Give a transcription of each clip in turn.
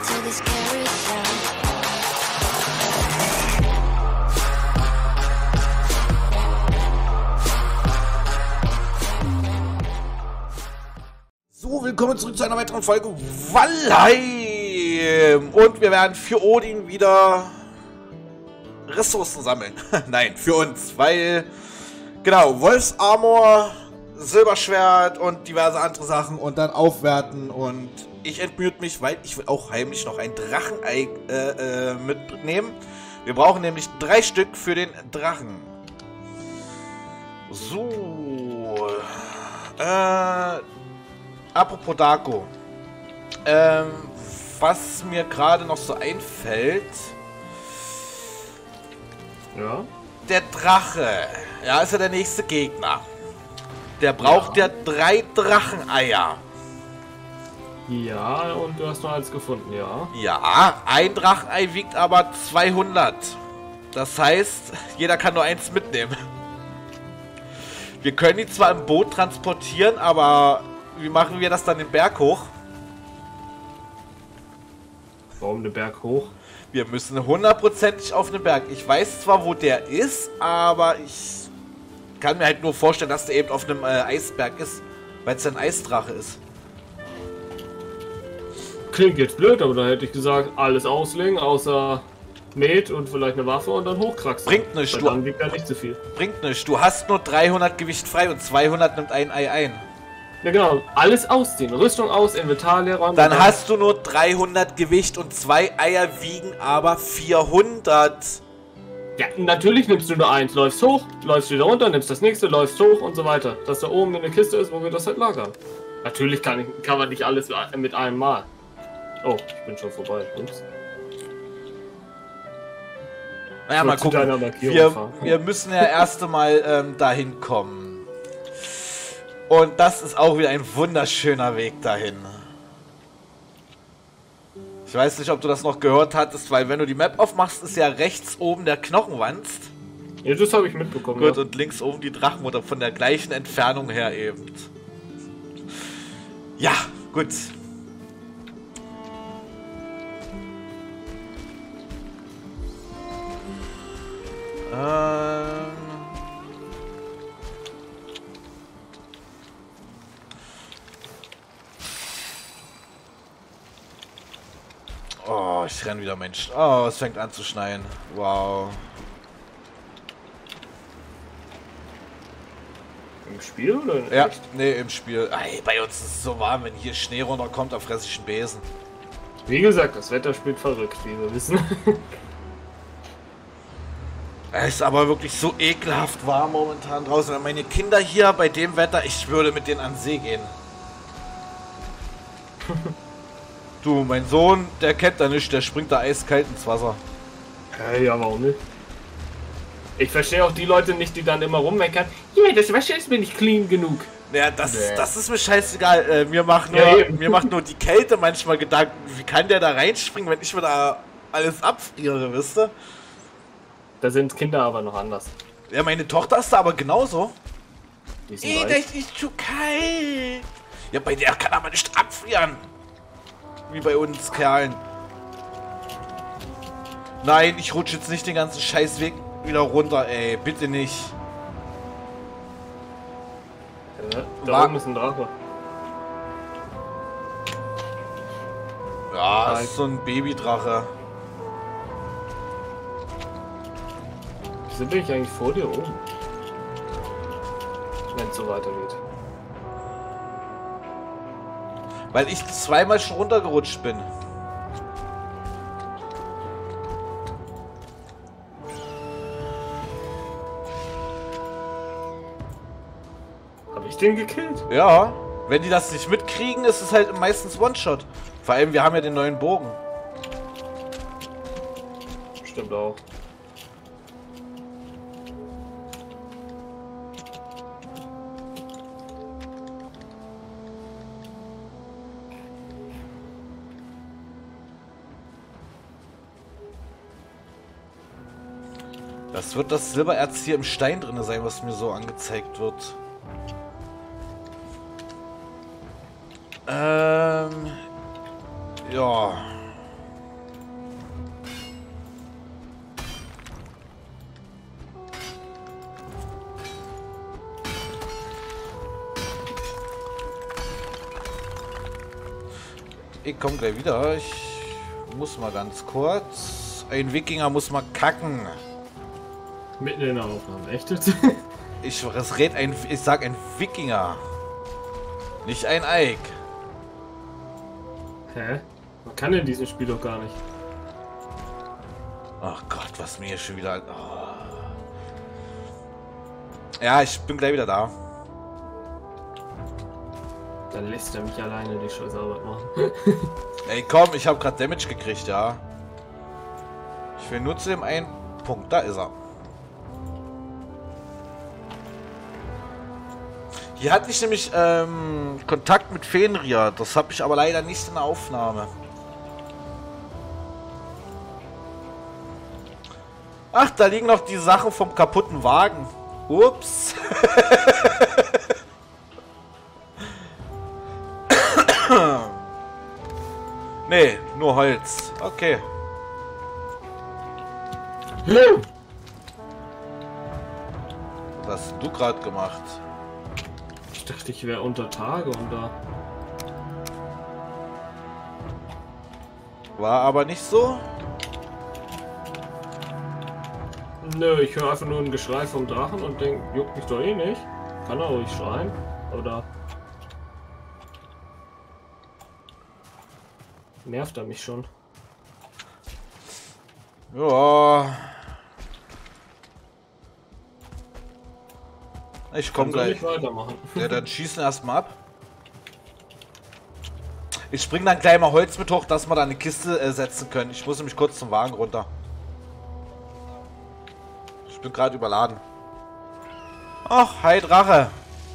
to this carousel. So, willkommen zurück zu einer weiteren Folge Valheim. Und wir werden für Odin wieder Ressourcen sammeln. Nein, für uns, weil, genau, Wolfsarmor, Silberschwert und diverse andere Sachen und dann aufwerten. Und ich entmüde mich, weil ich will auch heimlich noch ein Drachenei mitnehmen. Wir brauchen nämlich 3 Stück für den Drachen. So, apropos Dako. Was mir gerade noch so einfällt. Ja. Der Drache. Ja, ist ja der nächste Gegner. Der braucht ja 3 Dracheneier. Ja, und du hast noch eins gefunden, ja. Ja, ein Drachenei wiegt aber 200. Das heißt, jeder kann nur eins mitnehmen. Wir können die zwar im Boot transportieren, aber wie machen wir das dann den Berg hoch? Warum den Berg hoch? Wir müssen hundertprozentig auf den Berg. Ich weiß zwar, wo der ist, aber ich kann mir halt nur vorstellen, dass der eben auf einem Eisberg ist, weil es ein Eisdrache ist. Klingt jetzt blöd, aber da hätte ich gesagt, alles auslegen, außer Met und vielleicht eine Waffe und dann hochkraxeln. Bringt nichts. Dann wiegt er nicht so viel. Bringt nichts. Du hast nur 300 Gewicht frei und 200 nimmt ein Ei ein. Ja genau, alles ausziehen. Rüstung aus, Inventar leer räumen. Dann hast du nur 300 Gewicht und 2 Eier wiegen aber 400. Ja, natürlich nimmst du nur eins, läufst hoch, läufst wieder runter, nimmst das nächste, läufst hoch und so weiter. Dass da oben in der Kiste ist, wo wir das halt lagern. Natürlich kann man nicht alles mit einem Mal. Oh, ich bin schon vorbei. Ups. Naja, mal gucken. Wir müssen ja erst einmal dahin kommen. Und das ist auch wieder ein wunderschöner Weg dahin. Ich weiß nicht, ob du das noch gehört hattest, weil wenn du die Map aufmachst, ist ja rechts oben der Knochenwanst. Ja, das habe ich mitbekommen. Gut, ja. und links oben die Drachenmutter von der gleichen Entfernung her eben. Ja, gut. Oh, ich renn wieder, Mensch. Oh, es fängt an zu schneien. Wow. Im Spiel oder in Ja, echt? nee, im Spiel. Ey, bei uns ist es so warm, wenn hier Schnee runterkommt, da fresse ich einen Besen. Wie gesagt, das Wetter spielt verrückt, wie wir wissen. Es ist aber wirklich so ekelhaft warm momentan draußen. Meine Kinder hier bei dem Wetter, ich würde mit denen an den See gehen. Du, mein Sohn, der kennt da nichts, der springt da eiskalt ins Wasser. Ja, warum nicht? Ich verstehe auch die Leute nicht, die dann immer rummeckern. Ja, das Wasser ist mir nicht clean genug. Ja, das ist mir scheißegal. Mir macht nur die Kälte manchmal Gedanken. Wie kann der da reinspringen, wenn ich mir da alles abfriere, wisst ihr? Da sind Kinder aber noch anders. Ja, meine Tochter ist da aber genauso. Die sind weiß. Das ist zu kalt. Ja, bei der kann aber nicht abfrieren. Wie bei uns Kerlen. Nein, ich rutsche jetzt nicht den ganzen Scheißweg wieder runter, ey. Bitte nicht. Ja, da oben ist ein Drache. Ja, das ist so ein Babydrache. Wieso bin ich eigentlich vor dir oben? Wenn es so weitergeht. Weil ich zweimal schon runtergerutscht bin. Habe ich den gekillt? Ja, wenn die das nicht mitkriegen, ist es halt meistens One-Shot. Vor allem, wir haben ja den neuen Bogen. Stimmt auch. Das wird das Silbererz hier im Stein drin sein, was mir so angezeigt wird. Ja. Ich komme gleich wieder. Ich muss mal ganz kurz. Ein Wikinger muss mal kacken. Mitten in der Aufnahme, echt? Ich sag ein Wikinger. Nicht ein Ike. Hä? Man kann in diesem Spiel doch gar nicht. Ach Gott, was mir hier schon wieder... Oh. Ja, ich bin gleich wieder da. Dann lässt er mich alleine die scheiß Arbeit machen. Ey, komm, ich habe gerade Damage gekriegt, ja. Ich will nur zu dem einen Punkt. Da ist er. Hier hatte ich nämlich Kontakt mit Fenrir. Das habe ich aber leider nicht in der Aufnahme. Ach, da liegen noch die Sachen vom kaputten Wagen. Ups. Nee, nur Holz. Okay. Was hast du gerade gemacht? Ich dachte, ich wäre unter Tage und da. War aber nicht so? Nö, ich höre einfach nur ein Geschrei vom Drachen und denke, juckt mich doch eh nicht. Kann er ruhig schreien. Oder nervt er mich schon? Ja. Ich komme Soll gleich. ich weitermachen? Ja, dann schießen erstmal ab. Ich spring dann gleich mal Holz mit hoch, dass wir da eine Kiste setzen können. Ich muss nämlich kurz zum Wagen runter. Ich bin gerade überladen. Ach, hi Drache.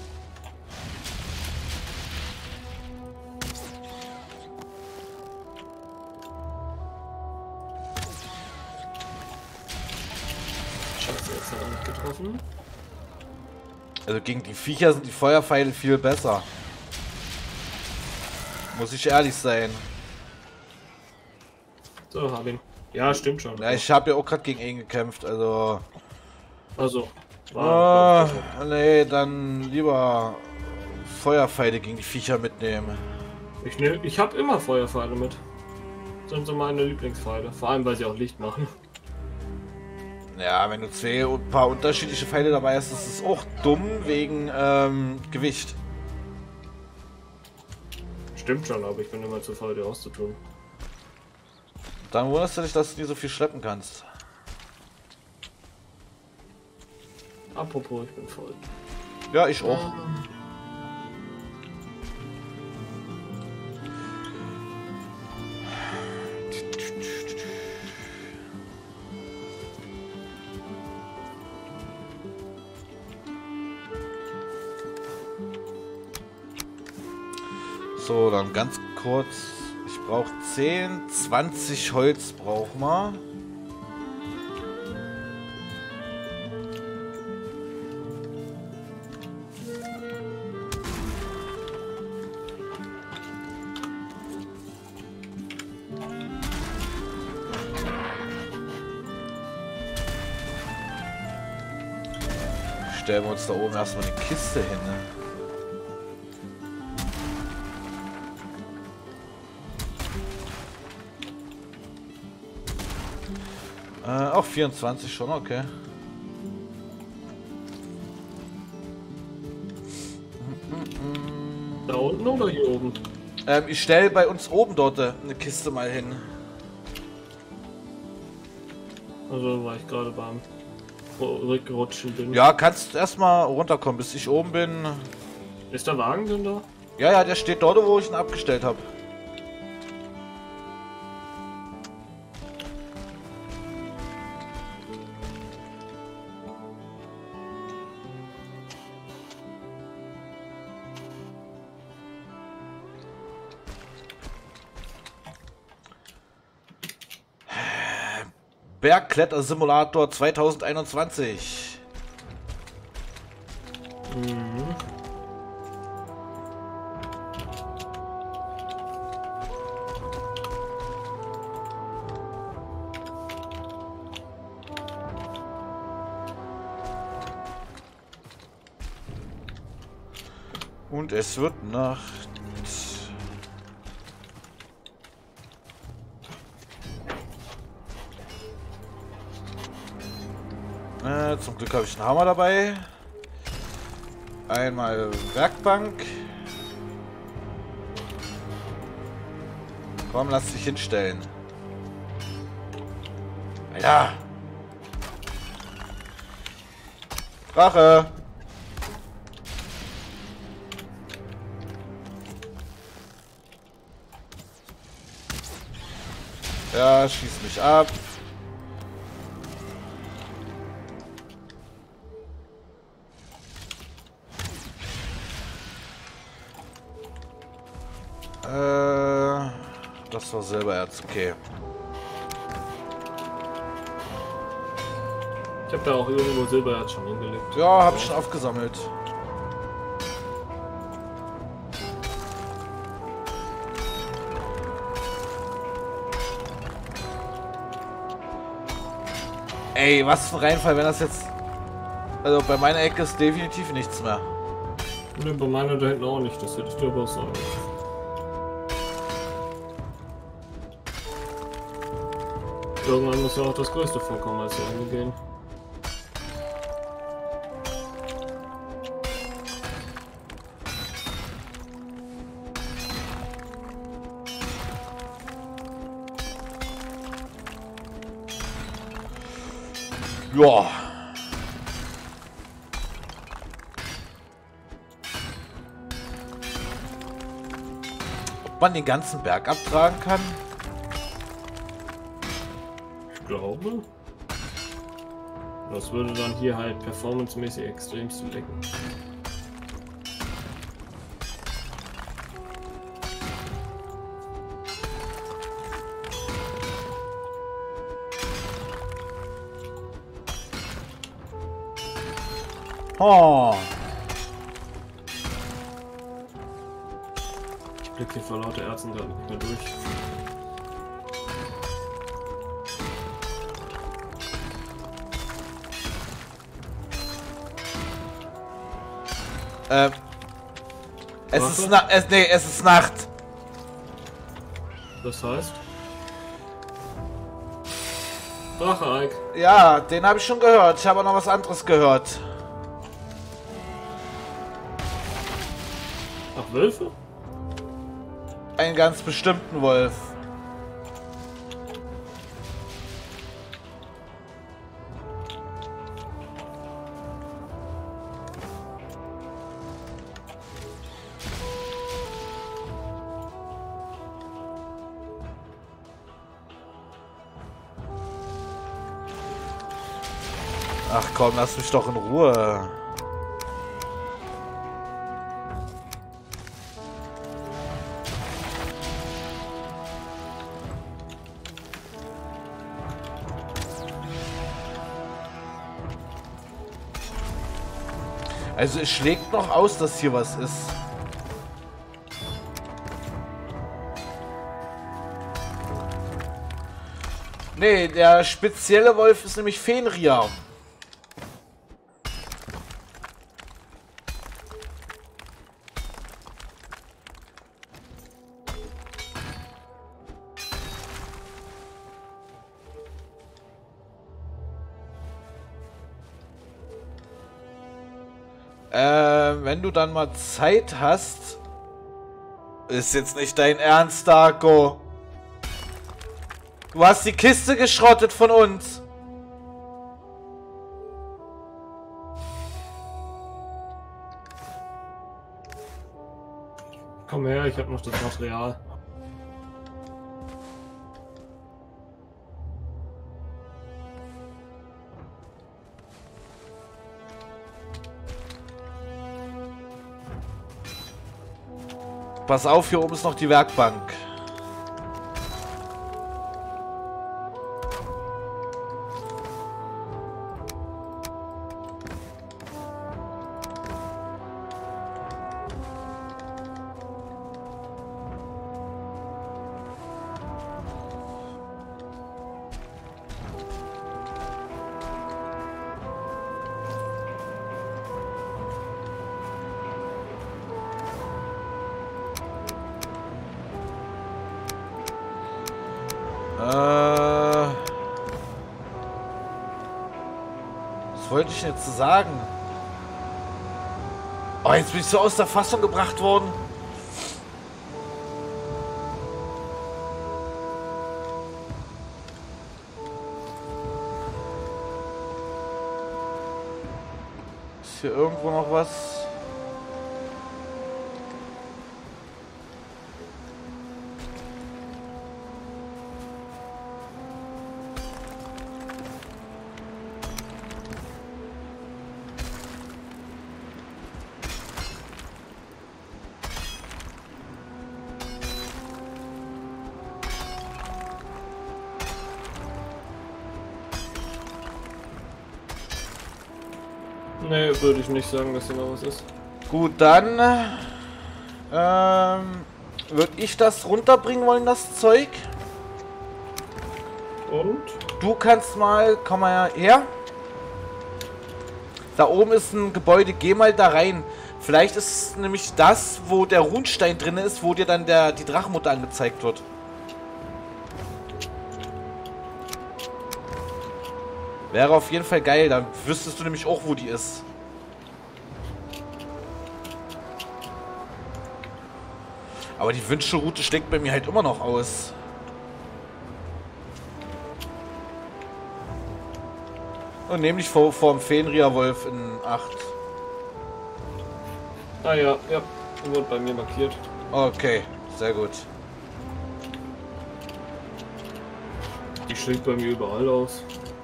Scheiße, jetzt hat er nicht getroffen. Also gegen die Viecher sind die Feuerpfeile viel besser. Muss ich ehrlich sein. So, hab ihn. Ja, stimmt schon. Ja, ich habe ja auch gerade gegen ihn gekämpft, also... Also, nee, dann lieber Feuerpfeile gegen die Viecher mitnehmen. ich habe immer Feuerpfeile mit. Sind so meine Lieblingspfeile. Vor allem, weil sie auch Licht machen. Ja, wenn du ein paar unterschiedliche Pfeile dabei hast, ist es auch dumm wegen Gewicht. Stimmt schon, aber ich bin immer zu faul, die auszutun. Dann wunderst du dich, dass du nie so viel schleppen kannst. Apropos, ich bin voll. Ja, ich auch. So, dann ganz kurz. Ich brauche 10, 20 Holz brauchen wir. Stellen wir uns da oben erstmal eine Kiste hin. Ne? Auch 24 schon, okay. Da unten oder hier oben? Ich stelle bei uns oben dort eine Kiste mal hin. Also, weil ich gerade beim Rückrutschen bin. Ja, kannst erstmal runterkommen, bis ich oben bin. Ist der Wagen denn da? Ja, ja, der steht dort, wo ich ihn abgestellt habe. Bergkletter-Simulator 2021. Mhm. Und es wird Nacht. Zum Glück habe ich einen Hammer dabei. Einmal Werkbank. Komm, lass dich hinstellen. Ja. Drache. Ja, schieß mich ab. Das war Silbererz, okay. Ich habe da auch irgendwo Silbererz schon hingelegt. Ja, hab ich schon aufgesammelt. Ey, was für ein Reinfall, wenn das jetzt... Also bei meiner Ecke ist definitiv nichts mehr. Ne, bei meiner da hinten auch nicht, das hätte ich dir aber sagen. Irgendwann muss ja auch das Größte vorkommen, als wir angehen. Ja. Ob man den ganzen Berg abtragen kann? Ich glaube. Das würde dann hier halt performancemäßig extrem zu lecken. Oh. Ich blick hier vor lauter Ärzten gerade nicht mehr durch. Es ist Nacht. Das heißt? Drache, Ike. Ja, den habe ich schon gehört. Ich habe noch was anderes gehört. Ach, Wölfe? Einen ganz bestimmten Wolf. Ach komm, lass mich doch in Ruhe. Also es schlägt noch aus, dass hier was ist. Nee, der spezielle Wolf ist nämlich Fenrir. Wenn du dann mal Zeit hast... Ist jetzt nicht dein Ernst, Darko. Du hast die Kiste geschrottet von uns. Komm her, ich habe noch das Material. Pass auf, hier oben ist noch die Werkbank. Was wollte ich denn jetzt sagen? Oh, jetzt bin ich so aus der Fassung gebracht worden. Ist hier irgendwo noch was? Nee, würde ich nicht sagen, dass hier noch was ist. Gut, dann würde ich das runterbringen wollen, das Zeug. Und? Du kannst mal, komm mal her. Da oben ist ein Gebäude, geh mal da rein. Vielleicht ist es nämlich das, wo der Runenstein drin ist, wo dir dann die Drachenmutter angezeigt wird. Wäre auf jeden Fall geil, dann wüsstest du nämlich auch, wo die ist. Aber die Wünschelroute steckt bei mir halt immer noch aus. Und nämlich vor dem Fenrir-Wolf in 8. Ah ja, ja. Wurde bei mir markiert. Okay, sehr gut. Die schlägt bei mir überall aus.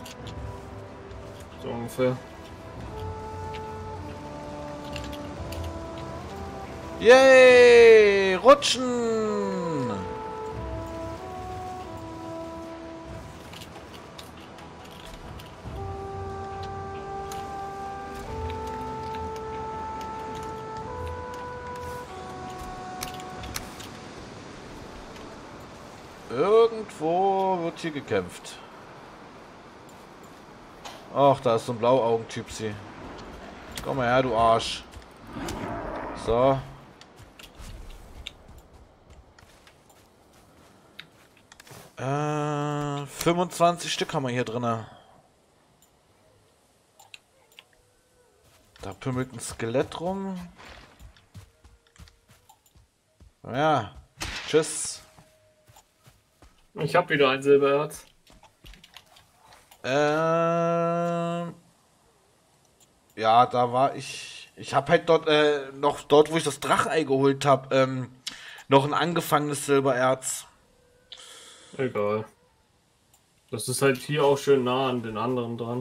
So ungefähr. Yay! Rutschen! Irgendwo wird hier gekämpft. Ach, da ist so ein Blauaugen-Typsi. Komm mal her, du Arsch. So. Äh, 25 Stück haben wir hier drin. Da pümmelt ein Skelett rum. Ja. Tschüss. Ich habe wieder ein Silbererz. Ja, da war ich. Ich habe halt dort, noch dort, wo ich das Drachenei geholt habe, noch ein angefangenes Silbererz. Egal. Das ist halt hier auch schön nah an den anderen dran.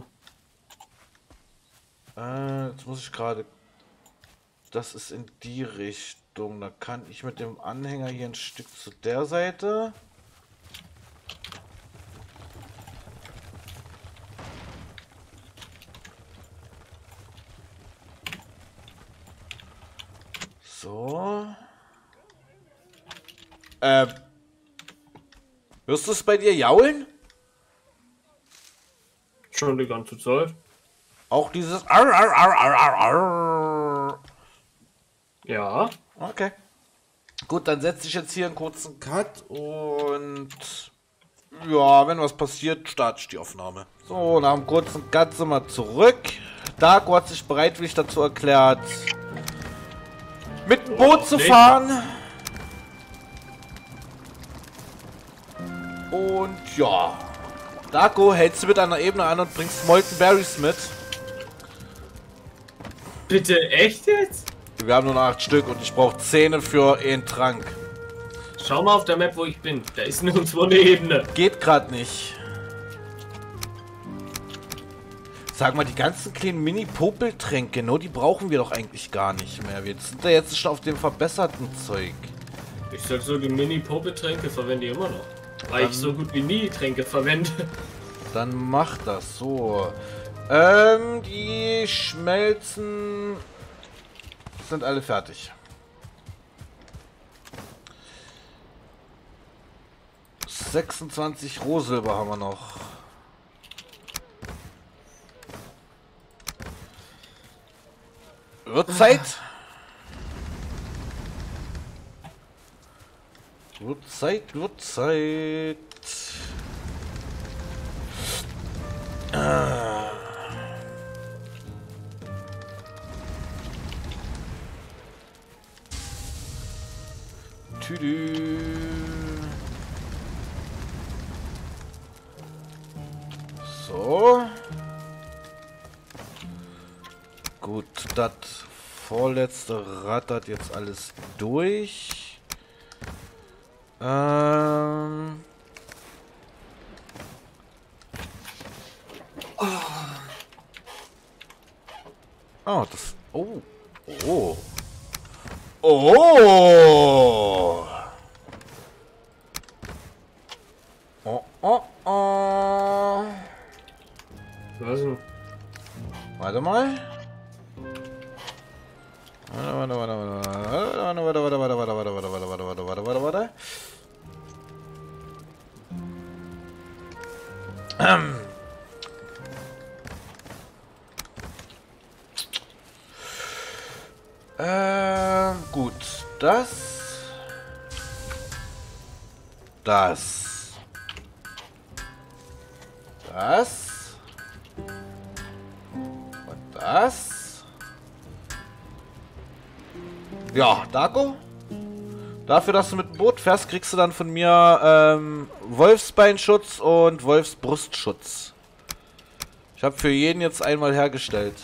Jetzt muss ich gerade. Das ist in die Richtung. Da kann ich mit dem Anhänger hier ein Stück zu der Seite. So. Wirst du es bei dir jaulen? Schon die ganze Zeit. Auch dieses Arr, arr, arr, arr, arr. Ja. Okay. Gut, dann setze ich jetzt hier einen kurzen Cut und ja, wenn was passiert, starte ich die Aufnahme. So, nach einem kurzen Cut sind wir zurück. Darko hat sich bereitwillig dazu erklärt, mit dem Boot zu fahren. Und ja. Darko, hältst du mit einer Ebene an und bringst Molten Berries mit? Bitte, echt jetzt? Wir haben nur noch 8 Stück und ich brauche 10 für einen Trank. Schau mal auf der Map, wo ich bin. Da ist nirgendwo eine Ebene. Geht gerade nicht. Sag mal, die ganzen kleinen Mini-Popeltränke, no, die brauchen wir doch eigentlich gar nicht mehr. Wir sind da jetzt schon auf dem verbesserten Zeug. Ich sag so, die Mini-Pope-Tränke verwende ich immer noch. Weil ich so gut wie nie Tränke verwende. Dann mach das so. Die Schmelzen sind alle fertig. 26 Rohsilber haben wir noch. Wird Zeit. Wird Zeit. So. Gut, das vorletzte rattert jetzt alles durch. Oh, das... Oh. Oh. Oh. Oh, oh, oh. Was denn? Warte mal. Warte. Gut. Das. Und das. Ja, Darko. Dafür, dass du mit dem Boot fährst, kriegst du dann von mir Wolfsbeinschutz und Wolfsbrustschutz. Ich habe für jeden jetzt einmal hergestellt.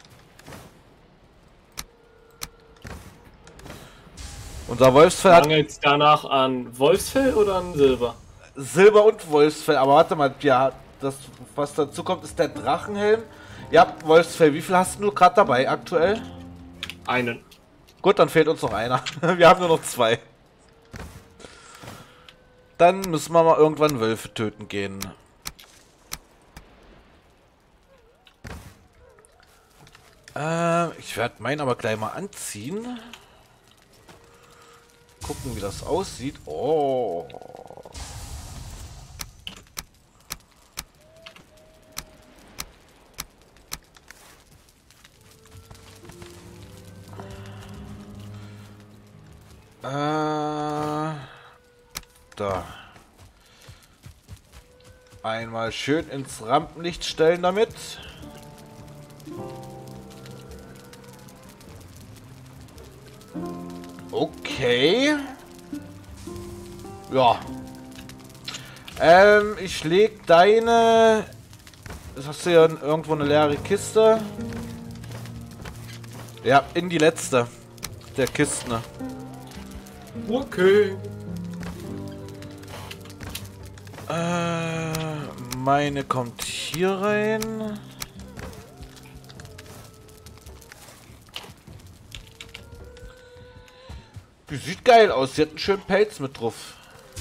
Unser Wolfsfell hat... Mangelt's danach an Wolfsfell oder an Silber? Silber und Wolfsfell, aber warte mal, ja, das, was dazu kommt, ist der Drachenhelm. Ja, Wolfsfell, wie viel hast du gerade dabei aktuell? Einen. Gut, dann fehlt uns noch einer. Wir haben nur noch 2. Dann müssen wir mal irgendwann Wölfe töten gehen. Ich werde meinen aber gleich mal anziehen. Gucken, wie das aussieht. Oh. Da. Einmal schön ins Rampenlicht stellen damit. Okay. Ja. Ich leg deine... Das hast du ja irgendwo eine leere Kiste. Ja, in die letzte der Kisten. Okay. Meine kommt hier rein. Die sieht geil aus. Sie hat einen schönen Pelz mit drauf.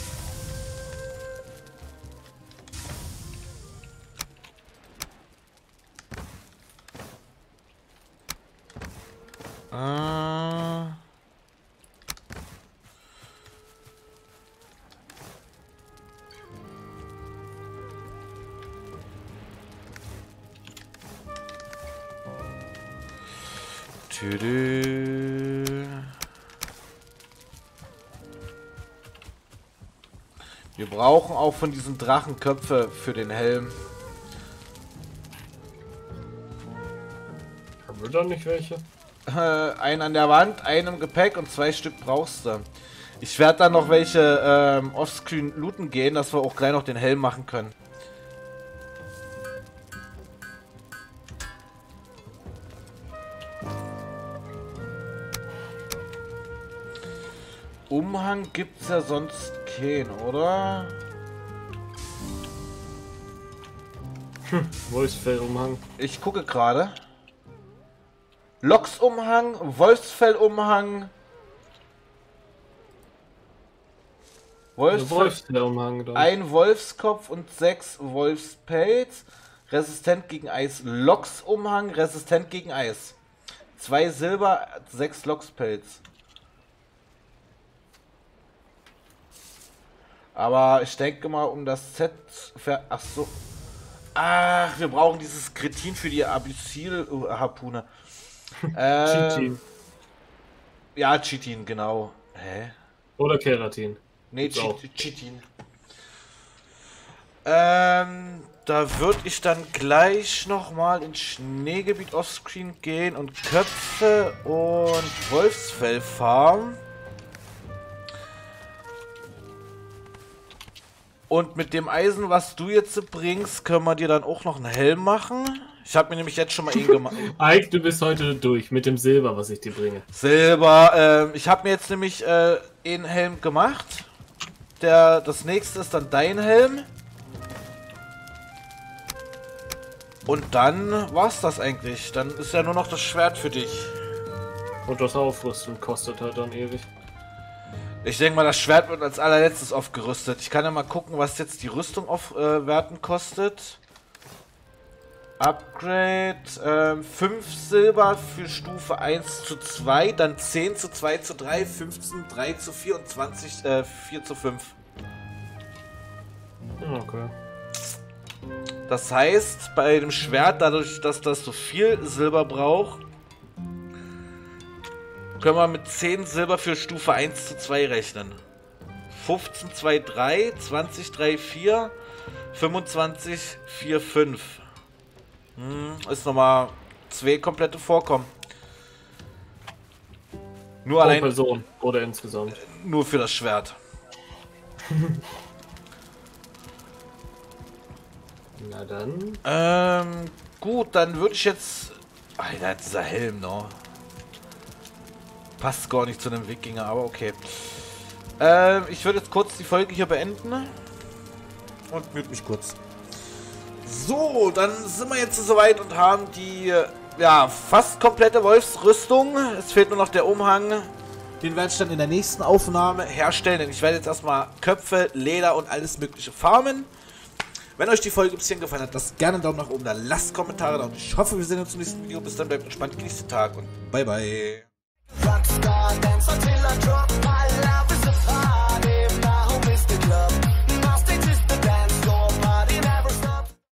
Wir brauchen auch von diesen Drachenköpfe für den Helm. Haben wir da nicht welche? Einen an der Wand, einen im Gepäck und 2 Stück brauchst du. Ich werde dann noch welche offscreen looten gehen, dass wir auch gleich noch den Helm machen können. Umhang gibt's ja sonst keinen, oder? Wolfsfellumhang. Ich gucke gerade. Loksumhang, Wolfsfellumhang. Wolfsfellumhang. Ein Wolfskopf und 6 Wolfspelz. Resistent gegen Eis. Loksumhang, resistent gegen Eis. 2 Silber, 6 Lokspelz. Aber ich denke mal, um das Set... Ach so. Ach, wir brauchen dieses Kretin für die Abyssal-Harpune. Chitin. Ja, Chitin, genau. Hä? Oder Keratin. Nee, Chitin. Da würde ich dann gleich nochmal ins Schneegebiet offscreen gehen und Köpfe und Wolfsfell farmen. Und mit dem Eisen, was du jetzt bringst, können wir dir dann auch noch einen Helm machen. Ich habe mir nämlich jetzt schon mal einen gemacht. Ike, du bist heute durch mit dem Silber, was ich dir bringe. Silber, ich habe mir jetzt nämlich einen Helm gemacht. Das nächste ist dann dein Helm. Und dann war's das eigentlich. Dann ist ja nur noch das Schwert für dich. Und das Aufrüsten kostet halt dann ewig. Ich denke mal, das Schwert wird als allerletztes aufgerüstet. Ich kann ja mal gucken, was jetzt die Rüstung aufwerten kostet. Upgrade, 5 Silber für Stufe 1 zu 2, dann 10 zu 2 zu 3, 15, 3 zu 4 und 20, 4 zu 5. Okay. Das heißt, bei dem Schwert, dadurch, dass das so viel Silber braucht, können wir mit 10 Silber für Stufe 1 zu 2 rechnen. 15, 2, 3, 20, 3, 4, 25, 4, 5. Ist nochmal 2 komplette Vorkommen. Nur Pro allein. Person oder insgesamt. Nur für das Schwert. Na dann. Gut, dann würde ich jetzt. Alter, dieser Helm, no. Passt gar nicht zu einem Wikinger, aber okay. Ich würde jetzt kurz die Folge hier beenden. Und mute mich kurz. So, dann sind wir jetzt soweit und haben die, ja, fast komplette Wolfsrüstung. Es fehlt nur noch der Umhang. Den werde ich dann in der nächsten Aufnahme herstellen, denn ich werde jetzt erstmal Köpfe, Leder und alles mögliche farmen. Wenn euch die Folge ein bisschen gefallen hat, lasst gerne einen Daumen nach oben da, lasst Kommentare da und ich hoffe, wir sehen uns im nächsten Video. Bis dann, bleibt entspannt, genießt den Tag und bye bye.